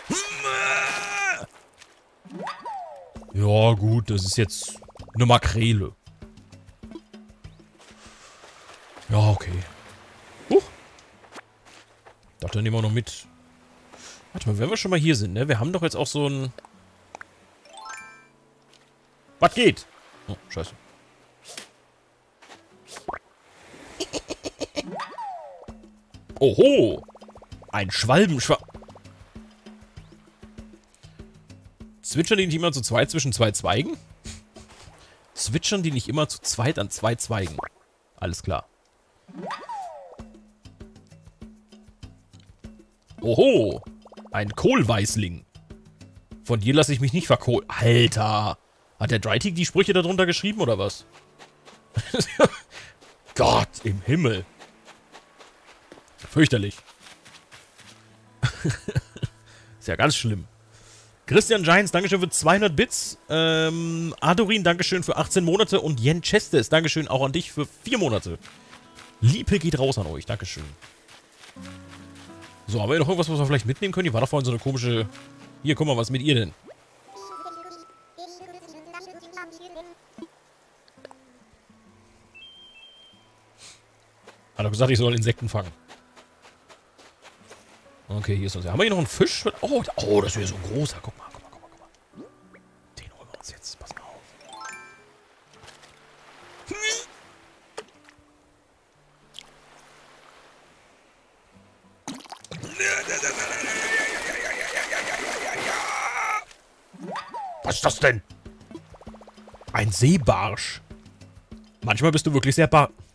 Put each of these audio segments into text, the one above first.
Ja, gut, das ist jetzt eine Makrele. Ja, okay. Dachte, nehmen wir noch mit. Warte mal, wenn wir schon mal hier sind, ne? Wir haben doch jetzt auch so ein... Was geht? Oh, scheiße. Oho! Ein Zwitschern die nicht immer zu zweit zwischen zwei Zweigen? Zwitschern die nicht immer zu zweit an zwei Zweigen? Alles klar. Oho! Ein Kohlweißling. Von dir lasse ich mich nicht verkohlen. Alter! Hat der Drytik die Sprüche darunter geschrieben, oder was? Gott im Himmel. Fürchterlich. Ist ja ganz schlimm. Christian Giants, Dankeschön für 200 Bits. Adorin, Dankeschön für 18 Monate. Und Jen Chestes, Dankeschön auch an dich für 4 Monate. Liebe geht raus an euch. Dankeschön. So, haben wir noch irgendwas, was wir vielleicht mitnehmen können? Hier war doch vorhin so eine komische... Hier, guck mal, was ist mit ihr denn? Hat er gesagt, ich soll Insekten fangen. Okay, hier ist uns... Haben wir hier noch einen Fisch? Oh, oh, das wäre so ein großer. Guck mal, guck mal, guck mal, guck mal. Den holen wir uns jetzt. Pass mal auf. Was ist das denn? Ein Seebarsch. Manchmal bist du wirklich sehr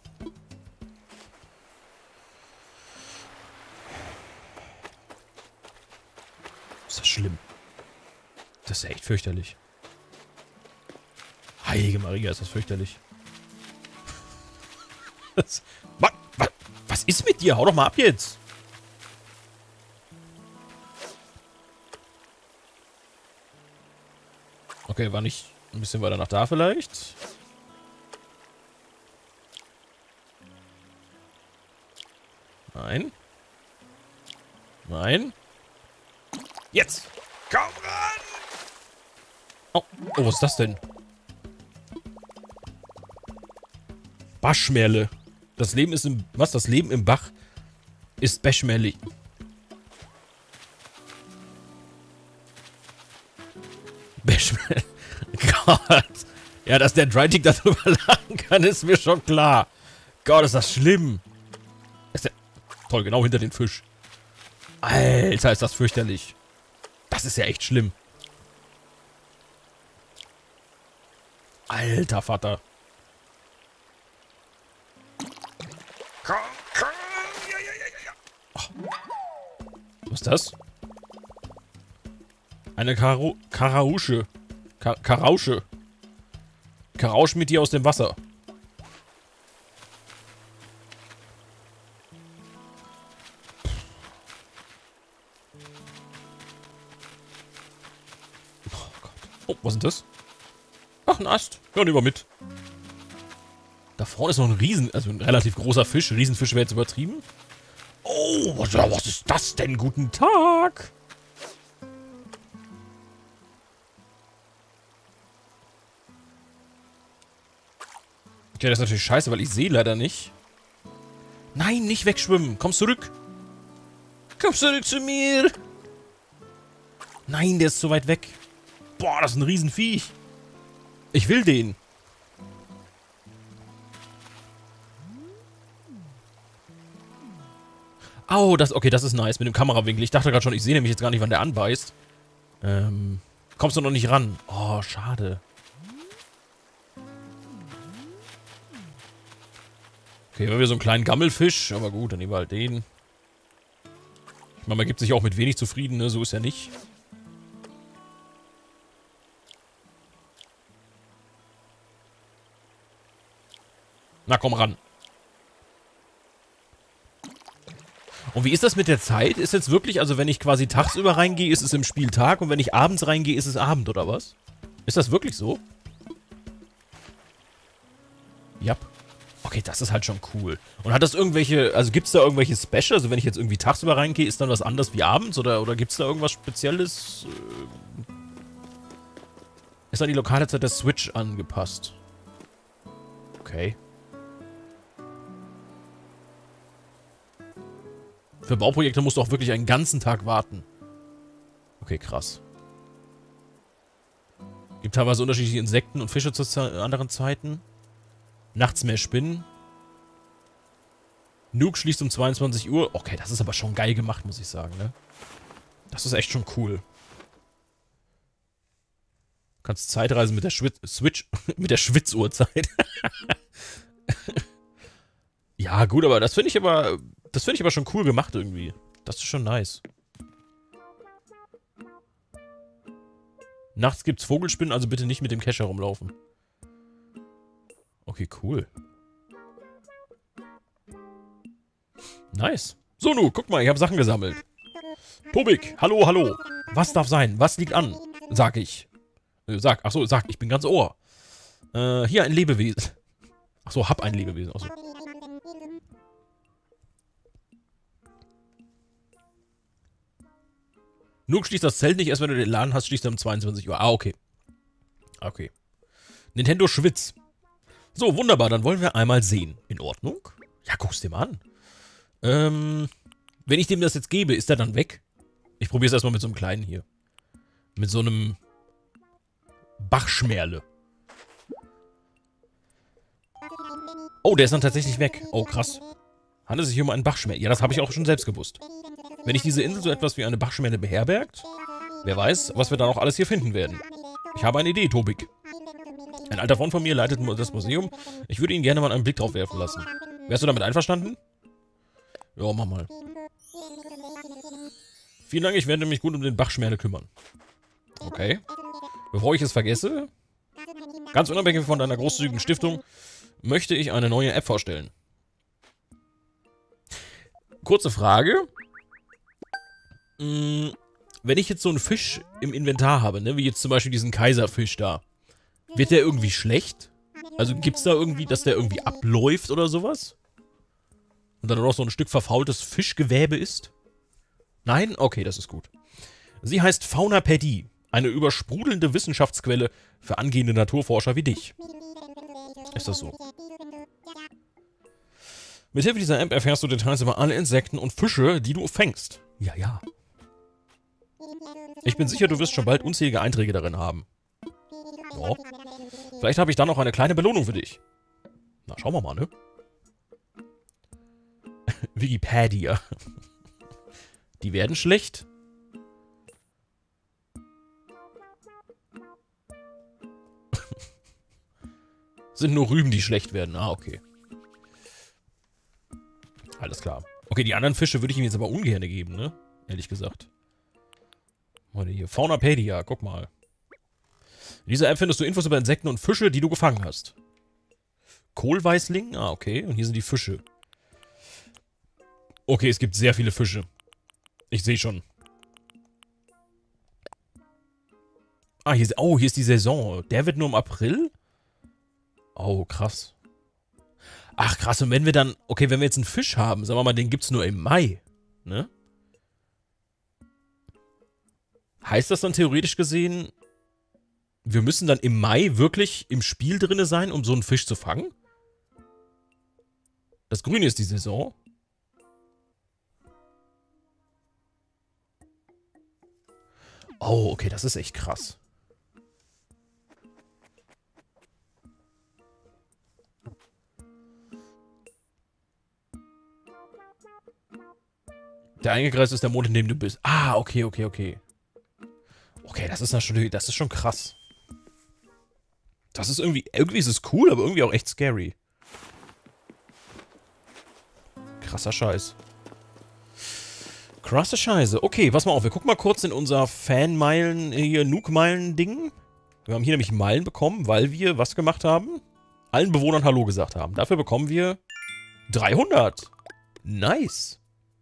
Ist das schlimm? Das ist ja echt fürchterlich. Heilige Maria, ist das fürchterlich. Was ist mit dir? Hau doch mal ab jetzt. Okay, war nicht ein bisschen weiter nach da vielleicht? Nein. Nein. Jetzt! Komm ran! Oh, oh, was ist das denn? Baschmerle. Das Leben ist im... Was? Das Leben im Bach ist beschmerlich. Beschmerle. Gott. Ja, dass der Drytik darüber lachen kann, ist mir schon klar. Gott, ist das schlimm. Ist der... Toll, genau hinter den Fisch. Alter, ist das fürchterlich. Das ist ja echt schlimm. Alter Vater. Komm, komm. Ja, ja, ja, ja. Oh. Was ist das? Eine Karausche. Karausche. Karausch mit dir aus dem Wasser. Oh, was ist denn das? Ach, ein Ast. Ja, nehmen wir mit. Da vorne ist noch ein also ein relativ großer Fisch. Riesenfisch wäre jetzt übertrieben. Oh, was ist das denn? Guten Tag. Okay, das ist natürlich scheiße, weil ich sehe leider nicht. Nein, nicht wegschwimmen. Komm zurück. Komm zurück zu mir. Nein, der ist zu weit weg. Boah, das ist ein Riesenviech. Ich will den. Au, okay, das ist nice mit dem Kamerawinkel. Ich dachte gerade schon, ich sehe nämlich jetzt gar nicht, wann der anbeißt. Kommst du noch nicht ran? Oh, schade. Okay, wenn wir so einen kleinen Gammelfisch. Aber gut, dann nehmen wir halt den. Ich meine, man gibt sich auch mit wenig zufrieden, ne? So ist ja nicht. Na, komm ran. Und wie ist das mit der Zeit? Ist jetzt wirklich, also wenn ich quasi tagsüber reingehe, ist es im Spiel Tag und wenn ich abends reingehe, ist es Abend, oder was? Ist das wirklich so? Ja. Okay, das ist halt schon cool. Und hat das irgendwelche, also gibt es da irgendwelche Special? Also wenn ich jetzt irgendwie tagsüber reingehe, ist dann was anderes wie abends? Oder gibt es da irgendwas Spezielles? Ist an die lokale Zeit der Switch angepasst? Okay. Für Bauprojekte musst du auch wirklich einen ganzen Tag warten. Okay, krass. Gibt teilweise unterschiedliche Insekten und Fische zu anderen Zeiten. Nachts mehr Spinnen. Nuke schließt um 22 Uhr. Okay, das ist aber schon geil gemacht, muss ich sagen, ne? Das ist echt schon cool. Du kannst Zeitreisen mit der Switch, mit der Schwitzuhrzeit. Ja, gut, aber das finde ich aber schon cool gemacht irgendwie. Das ist schon nice. Nachts gibt's Vogelspinnen, also bitte nicht mit dem Cache herumlaufen. Okay, cool. Nice. So, nu, guck mal, ich habe Sachen gesammelt. Tobik, hallo, hallo. Was darf sein? Was liegt an? Sag ich. Achso, sag, ich bin ganz Ohr. Hier ein Lebewesen. Achso, hab ein Lebewesen. Achso. Nuke schließt das Zelt nicht, erst wenn du den Laden hast, schließt er um 22 Uhr. Ah, okay. Okay. Nintendo Schwitz. So, wunderbar, dann wollen wir einmal sehen. In Ordnung? Ja, guck's dir mal an. Wenn ich dem das jetzt gebe, ist er dann weg? Ich probiere es erstmal mit so einem kleinen hier. Mit so einem Bachschmerle. Oh, der ist dann tatsächlich weg. Oh, krass. Handelt es sich um einen Bachschmerle? Ja, das habe ich auch schon selbst gewusst. Wenn ich diese Insel so etwas wie eine Bachschmerle beherbergt, wer weiß, was wir da noch alles hier finden werden. Ich habe eine Idee, Tobik. Ein alter Freund von mir leitet das Museum. Ich würde ihn gerne mal einen Blick drauf werfen lassen. Wärst du damit einverstanden? Ja, mach mal. Vielen Dank, ich werde mich gut um den Bachschmerle kümmern. Okay. Bevor ich es vergesse, ganz unabhängig von deiner großzügigen Stiftung, möchte ich eine neue App vorstellen. Kurze Frage. Wenn ich jetzt so einen Fisch im Inventar habe, ne, wie jetzt zum Beispiel diesen Kaiserfisch da, wird der irgendwie schlecht? Also gibt's da irgendwie, dass der irgendwie abläuft oder sowas? Und dann noch so ein Stück verfaultes Fischgewebe ist? Nein? Okay, das ist gut. Sie heißt Faunapädie, eine übersprudelnde Wissenschaftsquelle für angehende Naturforscher wie dich. Ist das so? Mithilfe dieser App erfährst du Details über alle Insekten und Fische, die du fängst. Ja, ja. Ich bin sicher, du wirst schon bald unzählige Einträge darin haben. Ja. Vielleicht habe ich dann noch eine kleine Belohnung für dich. Na, schauen wir mal, ne? Wikipedia. Die werden schlecht. Sind nur Rüben, die schlecht werden. Ah, okay. Alles klar. Okay, die anderen Fische würde ich ihm jetzt aber ungern geben, ne? Ehrlich gesagt. Heute hier. Faunapädia, guck mal. In dieser App findest du Infos über Insekten und Fische, die du gefangen hast. Kohlweißling? Ah, okay. Und hier sind die Fische. Okay, es gibt sehr viele Fische. Ich sehe schon. Ah, hier ist die Saison. Der wird nur im April? Oh, krass. Ach, krass. Und wenn wir dann... Okay, wenn wir jetzt einen Fisch haben, sagen wir mal, den gibt's nur im Mai. Ne? Heißt das dann theoretisch gesehen, wir müssen dann im Mai wirklich im Spiel drinne sein, um so einen Fisch zu fangen? Das Grüne ist die Saison. Oh, okay, das ist echt krass. Der eingekreist ist der Mond, in dem du bist. Ah, okay, okay, okay. Okay, das ist schon krass. Das ist irgendwie ist es cool, aber irgendwie auch echt scary. Krasser Scheiß. Krasse Scheiße. Okay, pass mal auf. Wir gucken mal kurz in unser Fanmeilen, hier Nuke-Meilen-Ding. Wir haben hier nämlich Meilen bekommen, weil wir was gemacht haben? Allen Bewohnern Hallo gesagt haben. Dafür bekommen wir 300. Nice.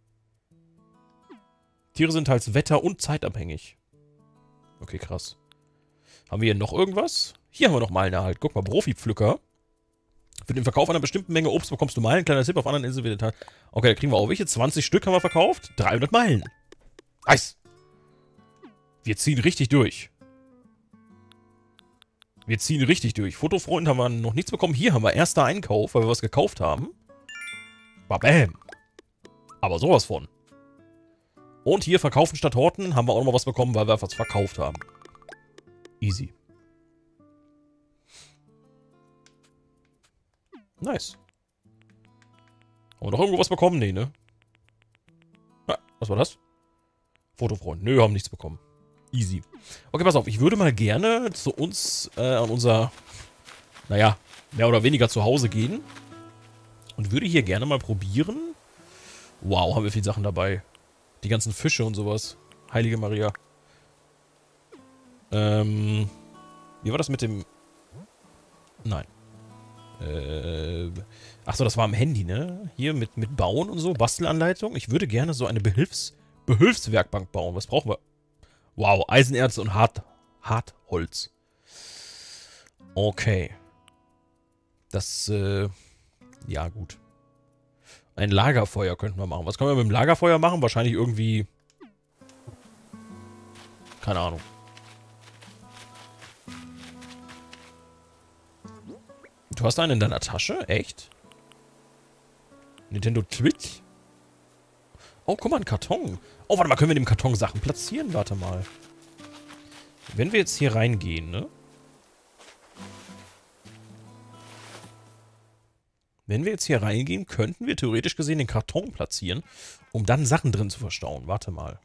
Tiere sind teils wetter- und zeitabhängig. Okay, krass. Haben wir hier noch irgendwas? Hier haben wir noch Meilen erhalten. Guck mal, Profi-Pflücker. Für den Verkauf einer bestimmten Menge Obst bekommst du Meilen. Kleiner Tipp, auf anderen Inseln wird der Tag. Okay, da kriegen wir auch welche. 20 Stück haben wir verkauft. 300 Meilen. Nice. Wir ziehen richtig durch. Wir ziehen richtig durch. Fotofreund haben wir noch nichts bekommen. Hier haben wir erster Einkauf, weil wir was gekauft haben. Bam. Aber sowas von. Und hier verkaufen statt Horten haben wir auch noch mal was bekommen, weil wir was verkauft haben. Easy. Nice. Haben wir noch irgendwo was bekommen? Nee, ne? Ah, was war das? Fotofreund. Nö, haben nichts bekommen. Easy. Okay, pass auf. Ich würde mal gerne zu uns an unser, naja, mehr oder weniger zu Hause gehen. Und würde hier gerne mal probieren. Wow, haben wir viele Sachen dabei. Die ganzen Fische und sowas. Heilige Maria. Wie war das mit dem... Nein. Achso, das war am Handy, ne? Hier mit Bauen und so, Bastelanleitung. Ich würde gerne so eine Behilfswerkbank bauen. Was brauchen wir? Wow, Eisenerz und Hartholz. Okay. Das, ja gut. Ein Lagerfeuer könnten wir machen. Was können wir mit dem Lagerfeuer machen? Wahrscheinlich irgendwie... Keine Ahnung. Du hast einen in deiner Tasche? Echt? Nintendo Twitch? Oh, guck mal, ein Karton. Oh, warte mal, können wir in dem Karton Sachen platzieren? Warte mal. Wenn wir jetzt hier reingehen, ne? Wenn wir jetzt hier reingehen, könnten wir theoretisch gesehen den Karton platzieren, um dann Sachen drin zu verstauen. Warte mal.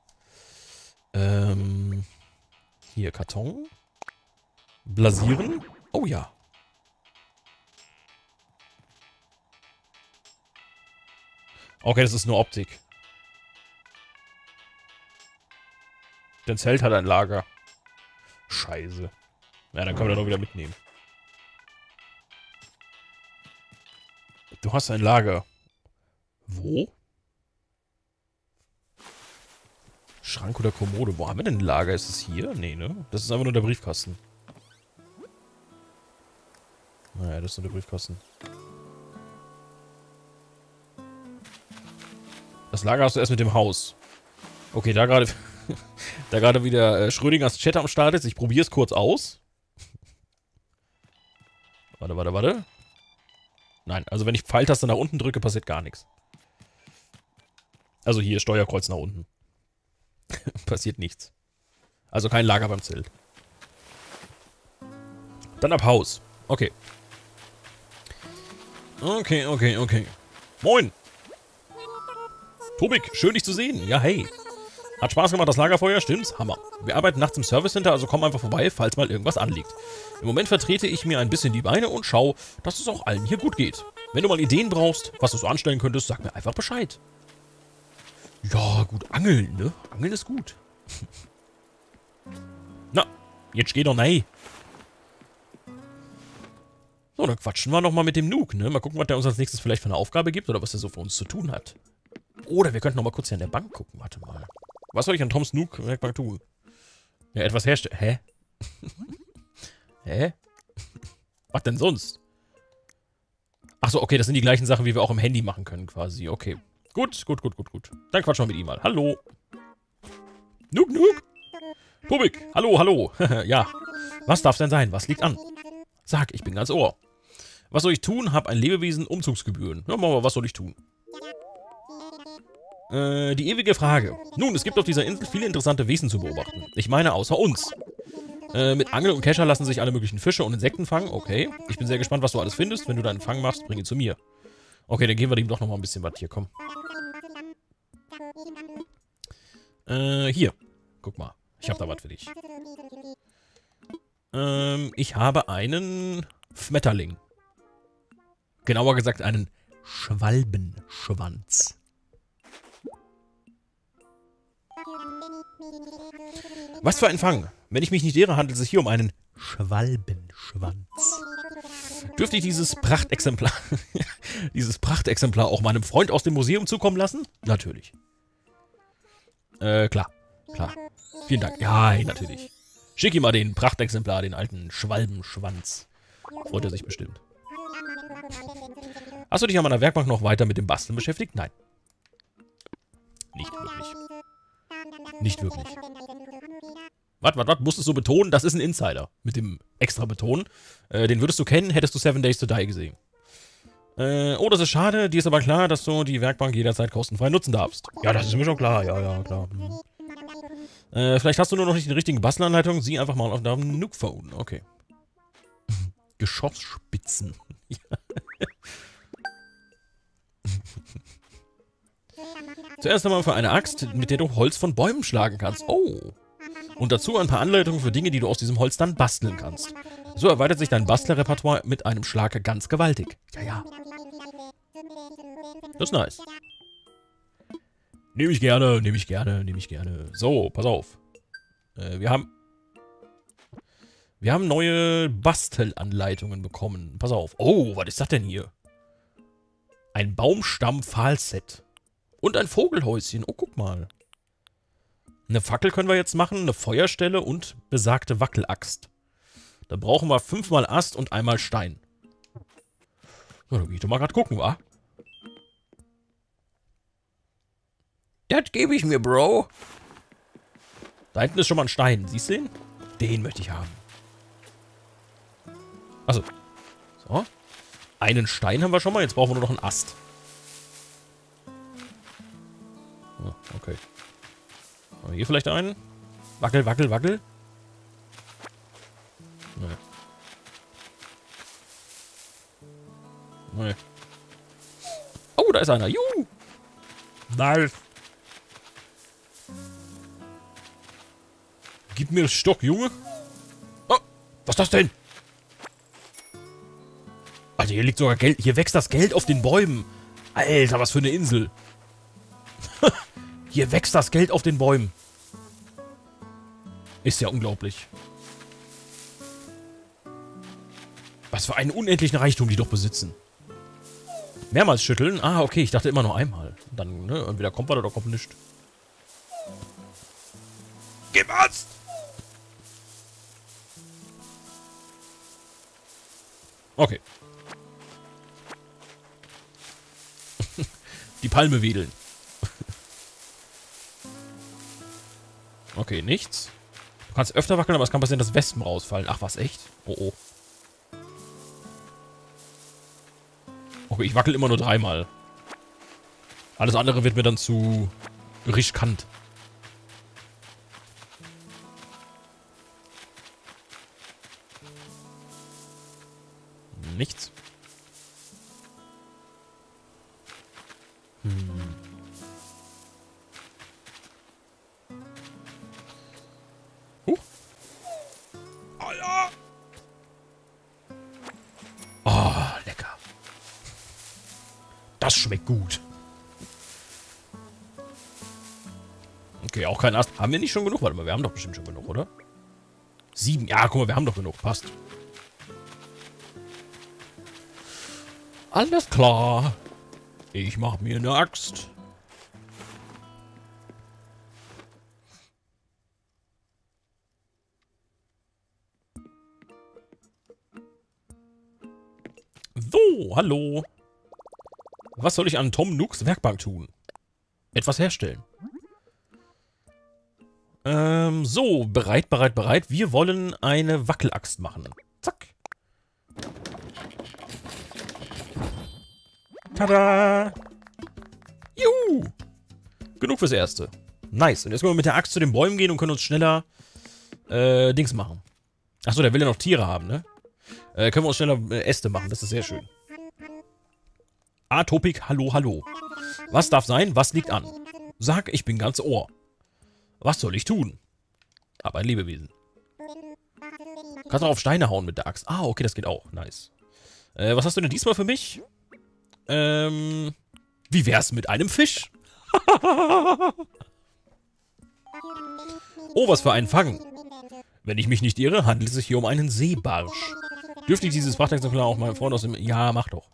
Hier, Karton. Blasieren. Oh ja. Okay, das ist nur Optik. Denn Zelt hat ein Lager. Scheiße. Ja, dann können wir das auch wieder mitnehmen. Du hast ein Lager. Wo? Schrank oder Kommode. Wo haben wir denn ein Lager? Ist es hier? Nee, ne? Das ist einfach nur der Briefkasten. Naja, das ist nur der Briefkasten. Das Lager hast du erst mit dem Haus. Okay, da gerade da gerade wieder Schrödingers Chat am Start ist. Ich probiere es kurz aus. Warte. Nein, also wenn ich Pfeiltaste nach unten drücke, passiert gar nichts. Also hier, Steuerkreuz nach unten. Passiert nichts. Also kein Lager beim Zelt. Dann ab Haus. Okay. Okay. Moin! Tobik, schön dich zu sehen. Ja, hey. Hat Spaß gemacht, das Lagerfeuer, stimmt's? Hammer. Wir arbeiten nachts im Service Center, also komm einfach vorbei, falls mal irgendwas anliegt. Im Moment vertrete ich mir ein bisschen die Beine und schau, dass es auch allen hier gut geht. Wenn du mal Ideen brauchst, was du so anstellen könntest, sag mir einfach Bescheid. Ja, gut, angeln, ne? Angeln ist gut. Na, jetzt geh doch rein. So, dann quatschen wir nochmal mit dem Nook, ne? Mal gucken, was der uns als nächstes vielleicht für eine Aufgabe gibt oder was er so für uns zu tun hat. Oder wir könnten noch mal kurz hier an der Bank gucken. Warte mal. Was soll ich an Toms Nook-Werkbank tun? Ja, etwas herstellen. Hä? Hä? Was denn sonst? Achso, okay, das sind die gleichen Sachen, wie wir auch im Handy machen können, quasi. Okay. Gut. Dann quatschen wir mit ihm mal. Hallo. Nook. Tobik, hallo. Ja. Was darf's denn sein? Was liegt an? Sag, ich bin ganz Ohr. Was soll ich tun? Hab ein Lebewesen, Umzugsgebühren. Ja, machen wir, was soll ich tun? Die ewige Frage. Nun, es gibt auf dieser Insel viele interessante Wesen zu beobachten. Ich meine, außer uns. Mit Angel und Kescher lassen sich alle möglichen Fische und Insekten fangen. Okay. Ich bin sehr gespannt, was du alles findest. Wenn du deinen Fang machst, bring ihn zu mir. Okay, dann geben wir dem doch noch mal ein bisschen was hier. Komm. Hier. Guck mal. Ich habe da was für dich. Ich habe einen Schmetterling. Genauer gesagt einen Schwalbenschwanz. Was für ein Fang. Wenn ich mich nicht irre, handelt es sich hier um einen Schwalbenschwanz. Dürfte ich dieses Prachtexemplar auch meinem Freund aus dem Museum zukommen lassen? Natürlich. Klar. Vielen Dank. Ja, natürlich. Schick ihm mal den Prachtexemplar, den alten Schwalbenschwanz. Freut er sich bestimmt. Hast du dich an meiner Werkbank noch weiter mit dem Basteln beschäftigt? Nein. Nicht wirklich. Nicht wirklich. Was? Musstest du betonen? Das ist ein Insider. Mit dem extra Betonen. Den würdest du kennen, hättest du 7 Days to Die gesehen. Oh, das ist schade. Dir ist aber klar, dass du die Werkbank jederzeit kostenfrei nutzen darfst. Ja, das ist mir schon klar. Ja, klar. Vielleicht hast du nur noch nicht die richtigen Bastelanleitungen. Sieh einfach mal auf deinem Nook-Phone. Okay. Geschossspitzen. Zuerst einmal für eine Axt, mit der du Holz von Bäumen schlagen kannst. Oh. Und dazu ein paar Anleitungen für Dinge, die du aus diesem Holz dann basteln kannst. So erweitert sich dein Bastlerrepertoire mit einem Schlag ganz gewaltig. Ja. Das ist nice. Nehme ich gerne. So, pass auf. Wir haben neue Bastelanleitungen bekommen. Pass auf. Oh, was ist das denn hier? Ein Baumstamm-Pfahlset. Und ein Vogelhäuschen. Oh, guck mal. Eine Fackel können wir jetzt machen, eine Feuerstelle und besagte Wackelaxt. Da brauchen wir 5-mal Ast und 1-mal Stein. So, da will ich doch mal gerade gucken, wa? Das gebe ich mir, Bro. Da hinten ist schon mal ein Stein. Siehst du den? Den möchte ich haben. Achso. So. Einen Stein haben wir schon mal. Jetzt brauchen wir nur noch einen Ast. Oh, okay. Haben wir hier vielleicht einen? Wackel, wackel, wackel. Nee. Nee. Oh, da ist einer. Juhu. Nice. Gib mir das Stock, Junge. Oh, was ist das denn? Alter, hier liegt sogar Geld. Hier wächst das Geld auf den Bäumen. Alter, was für eine Insel. Hier wächst das Geld auf den Bäumen. Ist ja unglaublich. Was für einen unendlichen Reichtum die doch besitzen. Mehrmals schütteln? Ah, okay, ich dachte immer nur einmal. Dann, ne, entweder kommt was oder kommt nichts. Gib Ast! Okay. Die Palme wedeln. Okay, nichts. Du kannst öfter wackeln, aber es kann passieren, dass Wespen rausfallen. Ach, was, echt? Oh, oh. Okay, ich wackel immer nur 3-mal. Alles andere wird mir dann zu riskant. Nichts. Alter! Oh, lecker. Das schmeckt gut. Okay, auch kein Ast. Haben wir nicht schon genug? Warte mal, wir haben doch bestimmt schon genug, oder? 7. Ja, guck mal, wir haben doch genug. Passt. Alles klar. Ich mach mir eine Axt. So, hallo. Was soll ich an Tom Nooks Werkbank tun? Etwas herstellen. So, bereit. Wir wollen eine Wackelaxt machen. Zack. Tada! Juhu! Genug fürs Erste. Nice. Und jetzt können wir mit der Axt zu den Bäumen gehen und können uns schneller Dings machen. Achso, der will ja noch Tiere haben, ne? Können wir uns schneller Äste machen. Das ist sehr schön. Atopik, hallo. Was darf sein? Was liegt an? Sag, ich bin ganz Ohr. Was soll ich tun? Hab ein Lebewesen. Kannst auch auf Steine hauen mit der Axt. Ah, okay, das geht auch. Nice. Was hast du denn diesmal für mich? Wie wär's mit einem Fisch? Oh, was für ein Fang. Wenn ich mich nicht irre, handelt es sich hier um einen Seebarsch. Dürfte ich dieses Prachtexemplar auch meinem Freund aus dem... Ja, mach doch.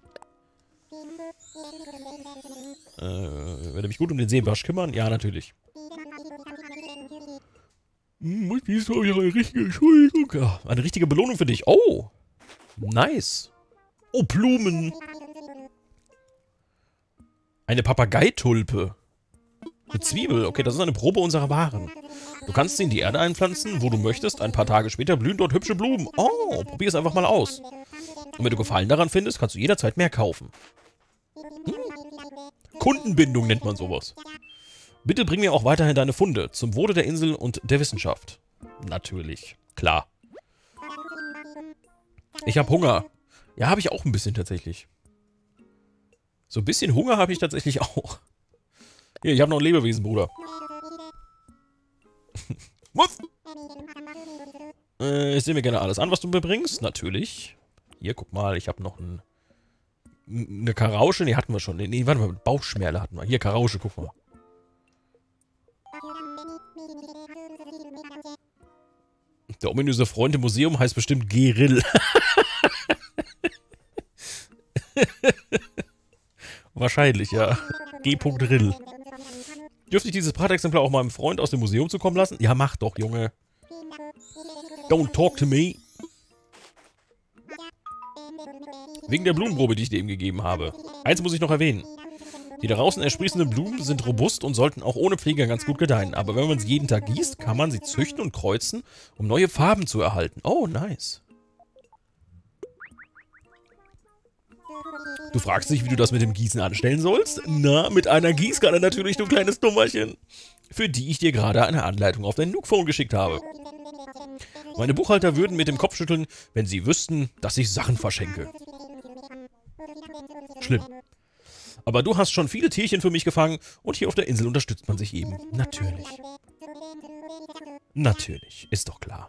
Werde mich gut um den Seebarsch kümmern? Ja, natürlich. Dies habe ich eine richtige Entschuldigung. Ja, eine richtige Belohnung für dich. Oh, nice. Oh, Blumen. Eine Papageitulpe. Eine Zwiebel. Okay, das ist eine Probe unserer Waren. Du kannst sie in die Erde einpflanzen, wo du möchtest. Ein paar Tage später blühen dort hübsche Blumen. Oh, probier es einfach mal aus. Und wenn du Gefallen daran findest, kannst du jederzeit mehr kaufen. Kundenbindung nennt man sowas. Bitte bring mir auch weiterhin deine Funde. Zum Wohle der Insel und der Wissenschaft. Natürlich. Klar. Ich habe Hunger. Ja, habe ich auch ein bisschen tatsächlich. So ein bisschen Hunger habe ich tatsächlich auch. Hier, ich habe noch ein Lebewesen, Bruder. Was? Ich sehe mir gerne alles an, was du mir bringst. Natürlich. Hier, guck mal, ich habe noch eine Karausche. Ne, hatten wir schon. Nee, warte mal, Bauchschmerle hatten wir. Hier, Karausche, guck mal. Der ominöse Freund im Museum heißt bestimmt Gerill. Wahrscheinlich, ja. G.Rill. Dürfte ich dieses Prachtexemplar auch meinem Freund aus dem Museum zukommen lassen? Ja, mach doch, Junge. Don't talk to me. Wegen der Blumenprobe, die ich dir eben gegeben habe. Eins muss ich noch erwähnen. Die draußen ersprießenden Blumen sind robust und sollten auch ohne Pflege ganz gut gedeihen. Aber wenn man sie jeden Tag gießt, kann man sie züchten und kreuzen, um neue Farben zu erhalten. Oh, nice. Du fragst dich, wie du das mit dem Gießen anstellen sollst? Na, mit einer Gießkanne natürlich, du kleines Dummerchen. Für die ich dir gerade eine Anleitung auf dein Nook-Phone geschickt habe. Meine Buchhalter würden mit dem Kopf schütteln, wenn sie wüssten, dass ich Sachen verschenke. Schlimm. Aber du hast schon viele Tierchen für mich gefangen und hier auf der Insel unterstützt man sich eben. Natürlich. Natürlich, ist doch klar.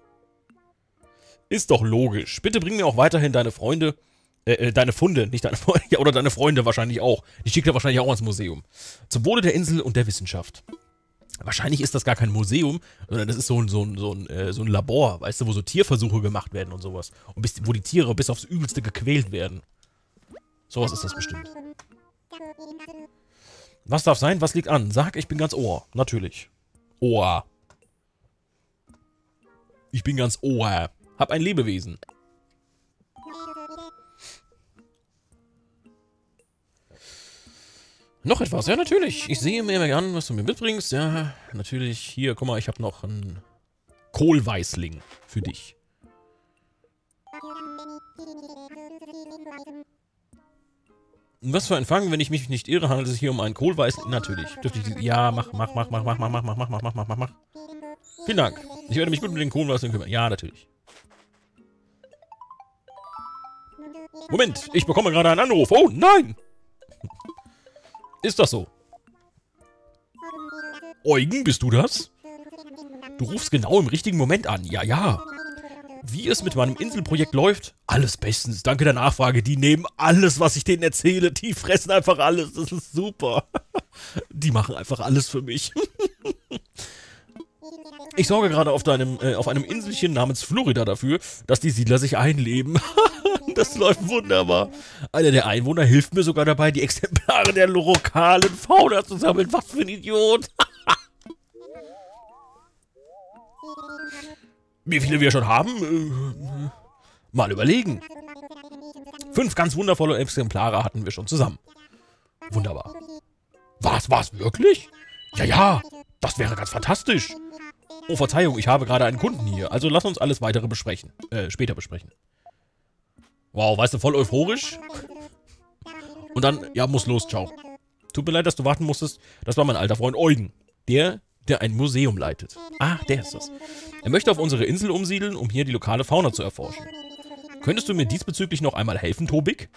Ist doch logisch. Bitte bring mir auch weiterhin deine Freunde... deine Funde, nicht deine Freunde, ja, oder deine Freunde wahrscheinlich auch. Die schickt er wahrscheinlich auch ans Museum. Zum Wohle der Insel und der Wissenschaft. Wahrscheinlich ist das gar kein Museum, sondern das ist so ein Labor, weißt du, wo so Tierversuche gemacht werden und sowas. Und wo die Tiere bis aufs Übelste gequält werden. Sowas ist das bestimmt. Was darf sein? Was liegt an? Sag, ich bin ganz Ohr. Natürlich. Ohr. Ich bin ganz Ohr. Hab ein Lebewesen. Noch etwas? Ja, natürlich. Ich sehe mir an, was du mir mitbringst. Ja, natürlich. Hier, guck mal, ich habe noch einen Kohlweißling für dich. Was für ein Fang, wenn ich mich nicht irre, handelt es sich hier um einen Kohlweißling. Natürlich. Dürfte ich... Ja, mach. Vielen Dank. Ich werde mich gut mit den Kohlweißlingen kümmern. Ja, natürlich. Moment, ich bekomme gerade einen Anruf. Oh, nein! Ist das so? Eugen, bist du das? Du rufst genau im richtigen Moment an. Ja, ja. Wie es mit meinem Inselprojekt läuft? Alles bestens. Danke der Nachfrage. Die nehmen alles, was ich denen erzähle. Die fressen einfach alles. Das ist super. Die machen einfach alles für mich. Ich sorge gerade auf einem Inselchen namens Florida dafür, dass die Siedler sich einleben. Das läuft wunderbar. Einer der Einwohner hilft mir sogar dabei, die Exemplare der lokalen Fauna zu sammeln. Was für ein Idiot. Wie viele wir schon haben? Mal überlegen. 5 ganz wundervolle Exemplare hatten wir schon zusammen. Wunderbar. Was, wirklich? Ja, ja, das wäre ganz fantastisch. Oh, Verzeihung, ich habe gerade einen Kunden hier. Also lass uns alles weitere später besprechen. Wow, weißt du, voll euphorisch. Und dann, ja, muss los, ciao. Tut mir leid, dass du warten musstest. Das war mein alter Freund Eugen. Der ein Museum leitet. Ah, der ist das. Er möchte auf unsere Insel umsiedeln, um hier die lokale Fauna zu erforschen. Könntest du mir diesbezüglich noch einmal helfen, Tobik?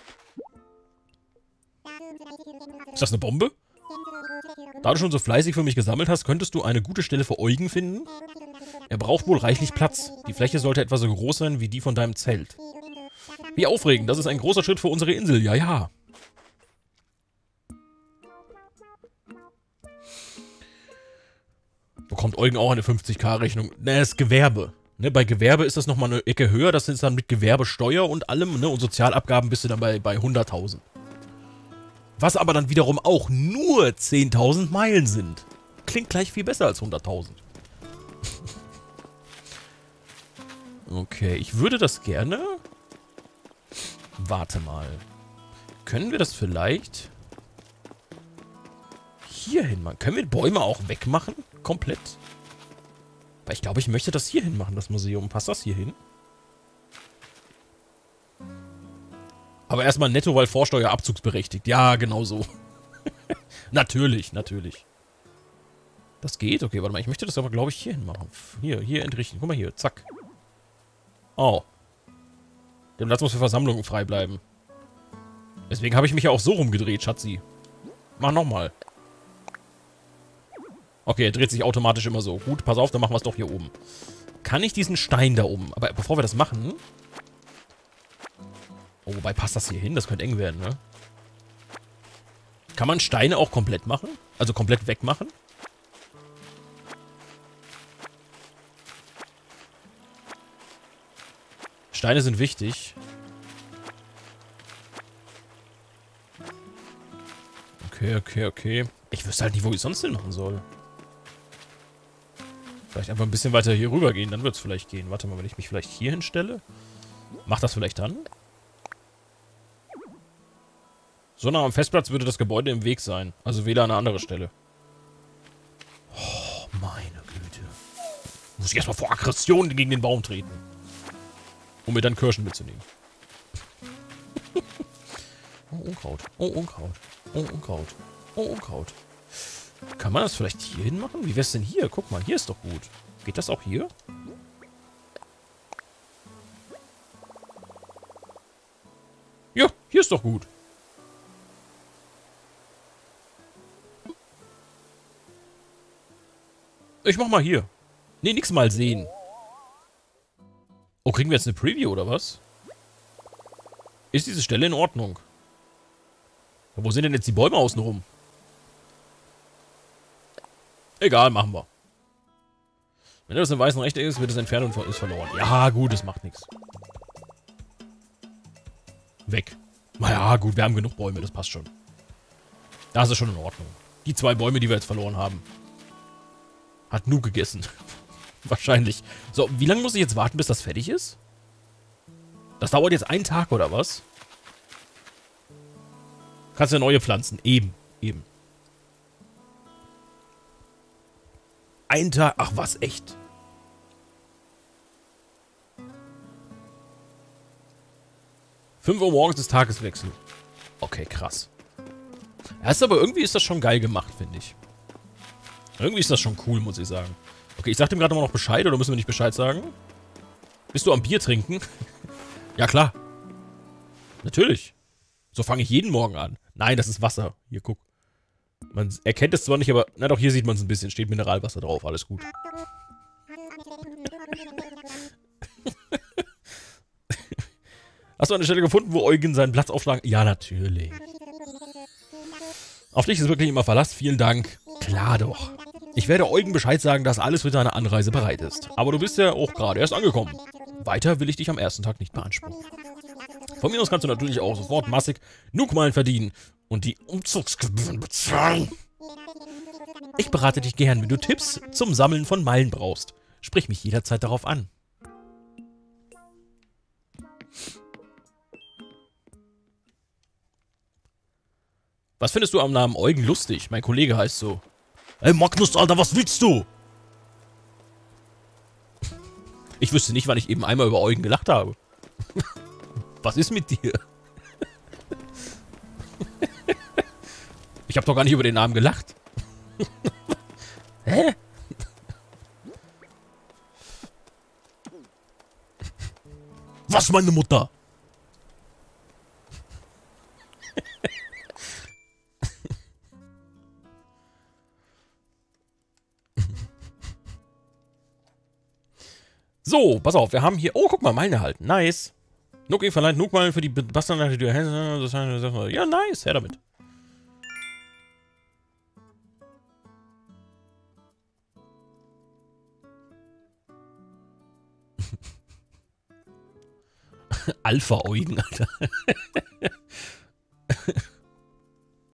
Ist das eine Bombe? Da du schon so fleißig für mich gesammelt hast, könntest du eine gute Stelle für Eugen finden? Er braucht wohl reichlich Platz. Die Fläche sollte etwa so groß sein wie die von deinem Zelt. Wie aufregend, das ist ein großer Schritt für unsere Insel, ja, ja. Bekommt Eugen auch eine 50.000-Rechnung? Ne, das ist Gewerbe. Ne, bei Gewerbe ist das nochmal eine Ecke höher, das ist dann mit Gewerbesteuer und allem, ne, und Sozialabgaben bist du dann bei 100.000. Was aber dann wiederum auch nur 10.000 Meilen sind. Klingt gleich viel besser als 100.000. Okay, ich würde das gerne... Warte mal. Können wir das vielleicht... hier hin machen? Können wir Bäume auch wegmachen? Komplett? Weil ich glaube, ich möchte das hier hin machen, das Museum. Passt das hier hin? Aber erstmal netto, weil Vorsteuer abzugsberechtigt. Ja, genau so. Natürlich, natürlich. Das geht? Okay, warte mal. Ich möchte das aber, glaube ich, hier hin machen. Hier entrichten. Guck mal hier. Zack. Oh. Der Platz muss für Versammlungen frei bleiben. Deswegen habe ich mich ja auch so rumgedreht, Schatzi. Mach nochmal. Okay, er dreht sich automatisch immer so. Gut, pass auf, dann machen wir es doch hier oben. Kann ich diesen Stein da oben... Aber bevor wir das machen... Oh, wobei passt das hier hin? Das könnte eng werden, ne? Kann man Steine auch komplett machen? Also komplett wegmachen? Steine sind wichtig. Okay. Ich wüsste halt nicht, wo ich sonst hin machen soll. Vielleicht einfach ein bisschen weiter hier rüber gehen, dann wird es vielleicht gehen. Warte mal, wenn ich mich vielleicht hier hinstelle. Macht das vielleicht dann? So nah am Festplatz würde das Gebäude im Weg sein. Also wähle eine andere Stelle. Oh, meine Güte. Muss ich erstmal vor Aggression gegen den Baum treten. Um mir dann Kirschen mitzunehmen. Oh, Unkraut. Oh, Unkraut. Oh, Unkraut. Oh, Unkraut. Kann man das vielleicht hier hin machen? Wie wär's denn hier? Guck mal, hier ist doch gut. Geht das auch hier? Ja, hier ist doch gut. Ich mach mal hier. Nee, nix mal sehen. Oh, kriegen wir jetzt eine Preview oder was? Ist diese Stelle in Ordnung? Ja, wo sind denn jetzt die Bäume außenrum? Egal, machen wir. Wenn das im weißen Rechteck ist, wird es entfernt und ist verloren. Ja, gut, das macht nichts. Weg. Naja, gut, wir haben genug Bäume, das passt schon. Das ist schon in Ordnung. Die 2 Bäume, die wir jetzt verloren haben. Hat Nu gegessen. Wahrscheinlich. So, wie lange muss ich jetzt warten, bis das fertig ist? Das dauert jetzt 1 Tag, oder was? Kannst du ja neue pflanzen. Eben. 1 Tag. Ach was, echt? Fünf Uhr morgens ist Tageswechsel. Okay, krass. Erst aber irgendwie ist das schon geil gemacht, finde ich. Irgendwie ist das schon cool, muss ich sagen. Okay, ich sag dem gerade mal noch Bescheid, oder müssen wir nicht Bescheid sagen? Bist du am Bier trinken? Ja, klar. Natürlich. So fange ich jeden Morgen an. Nein, das ist Wasser. Hier, guck. Man erkennt es zwar nicht, aber... Na doch, hier sieht man es ein bisschen. Steht Mineralwasser drauf. Alles gut. Hast du eine Stelle gefunden, wo Eugen seinen Platz aufschlagen? Ja, natürlich. Auf dich ist wirklich immer Verlass. Vielen Dank. Klar doch. Ich werde Eugen Bescheid sagen, dass alles für deine Anreise bereit ist. Aber du bist ja auch gerade erst angekommen. Weiter will ich dich am ersten Tag nicht beanspruchen. Von mir aus kannst du natürlich auch sofort massig Nukmalen verdienen und die Umzugsgebühren bezahlen. Ich berate dich gern, wenn du Tipps zum Sammeln von Meilen brauchst. Sprich mich jederzeit darauf an. Was findest du am Namen Eugen lustig? Mein Kollege heißt so. Ey Magnus, Alter, was willst du? Ich wüsste nicht, wann ich eben einmal über Eugen gelacht habe. Was ist mit dir? Ich habe doch gar nicht über den Namen gelacht. Hä? Was, meine Mutter? So, pass auf, wir haben hier... Oh, guck mal, Meilen erhalten. Nice. Nuki verleiht Nukmeilen für die Bastelnachricht, die du hältst. Ja, nice. Her damit. Alpha-Eugen, Alter.